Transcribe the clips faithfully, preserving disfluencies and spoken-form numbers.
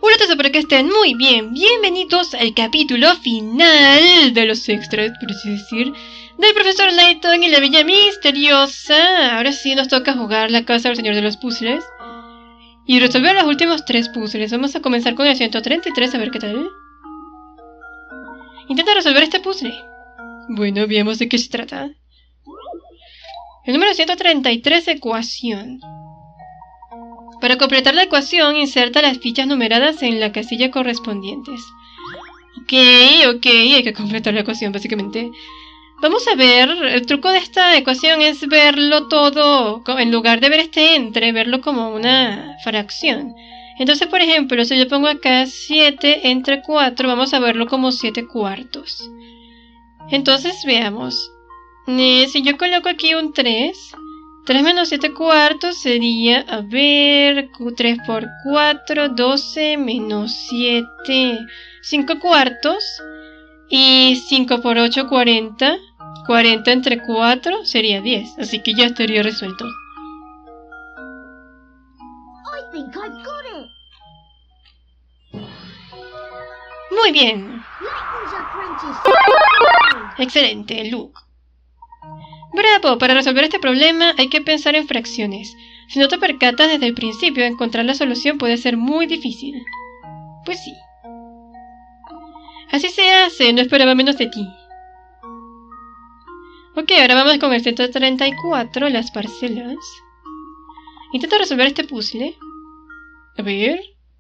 Hola a todos, espero que estén muy bien. Bienvenidos al capítulo final de los extras, por así decir, del profesor Layton y la Villa Misteriosa. Ahora sí nos toca jugar la casa del señor de los puzzles y resolver los últimos tres puzzles. Vamos a comenzar con el ciento treinta y tres, a ver qué tal. Intenta resolver este puzzle. Bueno, veamos de qué se trata. El número ciento treinta y tres, ecuación. Para completar la ecuación, inserta las fichas numeradas en la casilla correspondientes. Ok, ok, hay que completar la ecuación, básicamente. Vamos a ver, el truco de esta ecuación es verlo todo, en lugar de ver este entre, verlo como una fracción. Entonces, por ejemplo, si yo pongo acá siete entre cuatro, vamos a verlo como siete cuartos. Entonces, veamos. Eh, si yo coloco aquí un tres... tres menos siete cuartos sería, a ver, tres por cuatro, doce, menos siete, cinco cuartos. Y cinco por ocho, cuarenta. cuarenta entre cuatro sería diez, así que ya estaría resuelto. Muy bien. Excelente, Luke. ¡Bravo! Para resolver este problema hay que pensar en fracciones. Si no te percatas desde el principio, encontrar la solución puede ser muy difícil. Pues sí. Así se hace, no esperaba menos de ti. Ok, ahora vamos con el ciento treinta y cuatro, las parcelas. Intenta resolver este puzzle. A ver.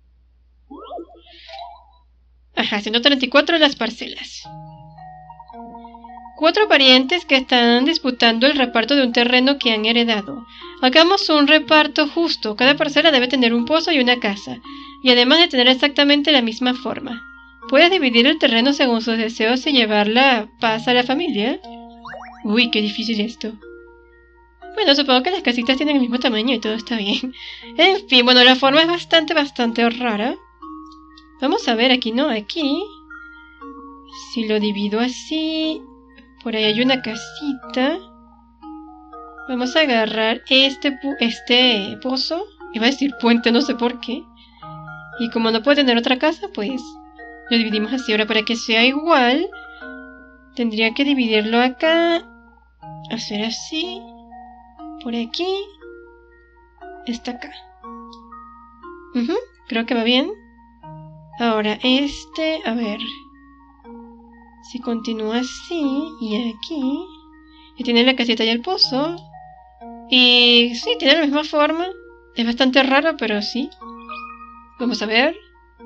Ajá, ciento treinta y cuatro, las parcelas. Cuatro parientes que están disputando el reparto de un terreno que han heredado. Hagamos un reparto justo. Cada parcela debe tener un pozo y una casa, y además de tener exactamente la misma forma. ¿Puedes dividir el terreno según sus deseos y llevar la paz a la familia? Uy, qué difícil esto. Bueno, supongo que las casitas tienen el mismo tamaño y todo está bien. En fin, bueno, la forma es bastante, bastante rara. Vamos a ver, aquí no, aquí. Si lo divido así... Por ahí hay una casita. Vamos a agarrar este, este pozo. Iba a decir puente, no sé por qué. Y como no puede tener otra casa, pues lo dividimos así. Ahora, para que sea igual, tendría que dividirlo acá. Hacer así. Por aquí. Está acá. Uh-huh, creo que va bien. Ahora este, a ver. Si continúa así, y aquí, y tiene la casita y el pozo, y sí, tiene la misma forma, es bastante raro, pero sí. Vamos a ver.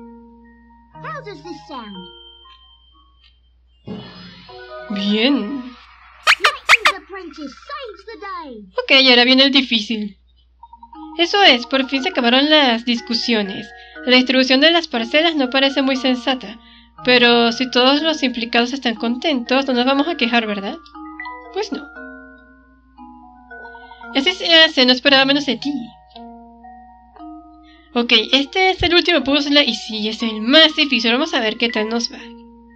Bien. Ok, ahora viene el difícil. Eso es, por fin se acabaron las discusiones. La distribución de las parcelas no parece muy sensata. Pero si todos los implicados están contentos, no nos vamos a quejar, ¿verdad? Pues no. Así se hace, no esperaba menos de ti. Ok, este es el último puzzle y sí, es el más difícil. Vamos a ver qué tal nos va.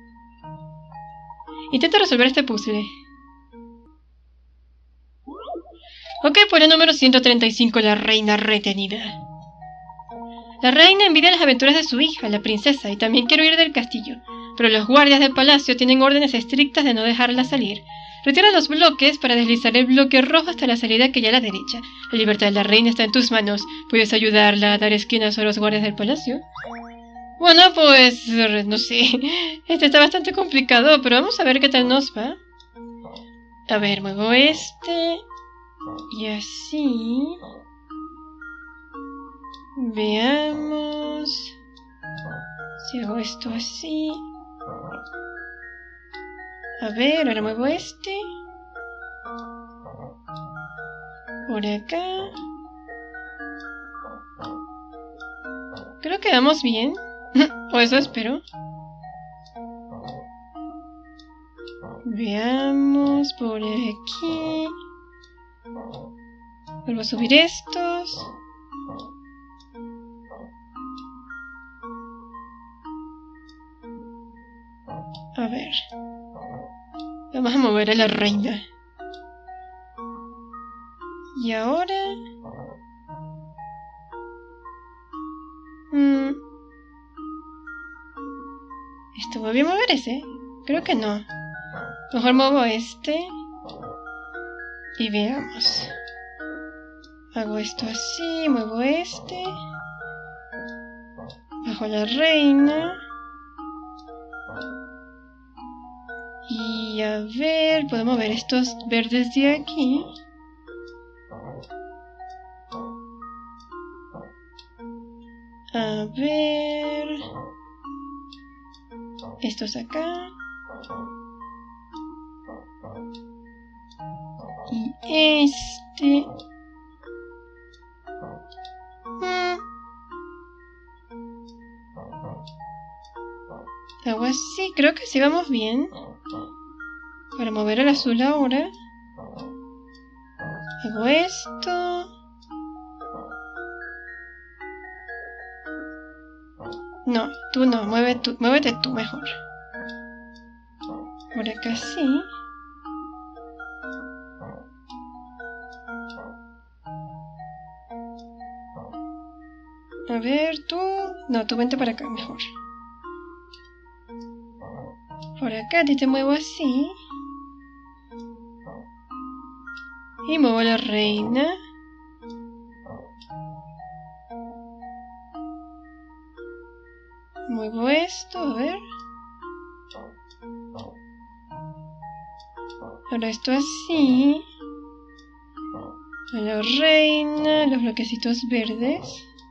Intenta resolver este puzzle. Ok, por el número ciento treinta y cinco, la reina retenida. La reina envidia las aventuras de su hija, la princesa, y también quiere huir del castillo. Pero los guardias del palacio tienen órdenes estrictas de no dejarla salir. Retira los bloques para deslizar el bloque rojo hasta la salida que hay a la derecha. La libertad de la reina está en tus manos. ¿Puedes ayudarla a dar esquinas a los guardias del palacio? Bueno, pues... no sé. Este está bastante complicado, pero vamos a ver qué tal nos va. A ver, muevo este... y así... Veamos... si hago esto así... A ver, ahora muevo este. Por acá. Creo que vamos bien. O eso espero. Veamos por aquí. Vuelvo a subir estos. A ver. Vamos a mover a la reina. Y ahora... Mm, ¿Estuvo bien mover ese? Creo que no. Mejor muevo este. Y veamos. Hago esto así, muevo este. Bajo la reina. Y a ver, puedo mover estos verdes de aquí. A ver... Estos acá. Y este... Mm. Hago así, creo que sí vamos bien. Para mover el azul ahora. Hago esto. No, tú no, mueve tú, muévete tú mejor. Por acá sí. A ver, tú... No, tú vente para acá mejor. Por acá a ti te muevo así. Y muevo la reina. Muevo esto, a ver. Ahora esto así. La reina, los bloquecitos verdes.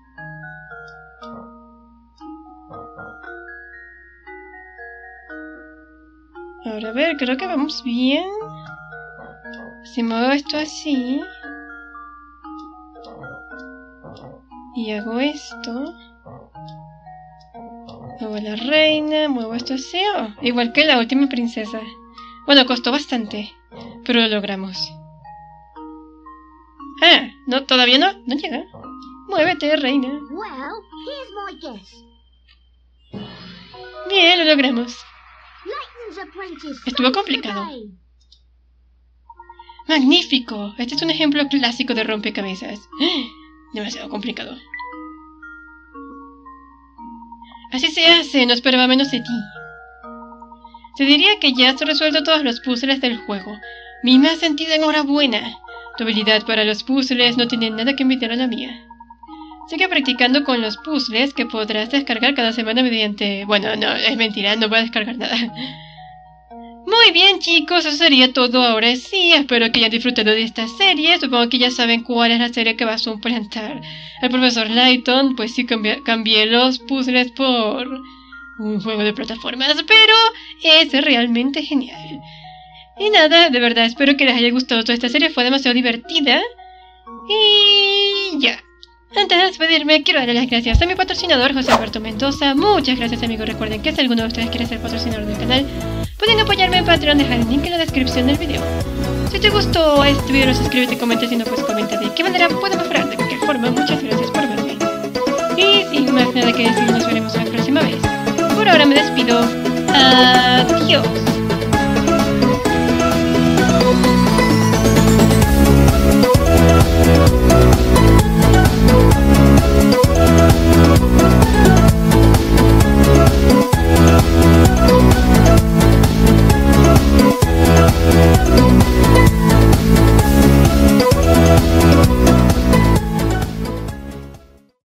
Ahora a ver, creo que vamos bien. Si muevo esto así. Y hago esto. Muevo la reina, muevo esto así. Oh, igual que la última princesa. Bueno, costó bastante, pero lo logramos. Ah, no, todavía no, no llega. Muévete, reina. Bien, lo logramos. Estuvo complicado. Magnífico. Este es un ejemplo clásico de rompecabezas. Demasiado complicado. Así se hace, no esperaba menos de ti. Se diría que ya has resuelto todos los puzzles del juego. Mi más sentida enhorabuena. Tu habilidad para los puzzles no tiene nada que envidiar a la mía. Sigue practicando con los puzzles que podrás descargar cada semana mediante... Bueno, no, es mentira, no voy a descargar nada. Muy bien, chicos, eso sería todo ahora sí. Espero que hayan disfrutado de esta serie. Supongo que ya saben cuál es la serie que va a suplantar el profesor Layton. Pues sí, cambié, cambié los puzzles por un juego de plataformas, pero es realmente genial. Y nada, de verdad, espero que les haya gustado toda esta serie. Fue demasiado divertida. Y ya. Antes de despedirme, quiero darle las gracias a mi patrocinador, José Alberto Mendoza. Muchas gracias, amigos. Recuerden que si alguno de ustedes quiere ser patrocinador del canal, pueden apoyarme en Patreon, dejar el link en la descripción del video. Si te gustó este video, suscríbete y comenta. Si no, pues comenta de qué manera puedo mejorar. De cualquier forma, muchas gracias por verme. Y sin más nada que decir, nos veremos la próxima vez. Por ahora me despido. Adiós.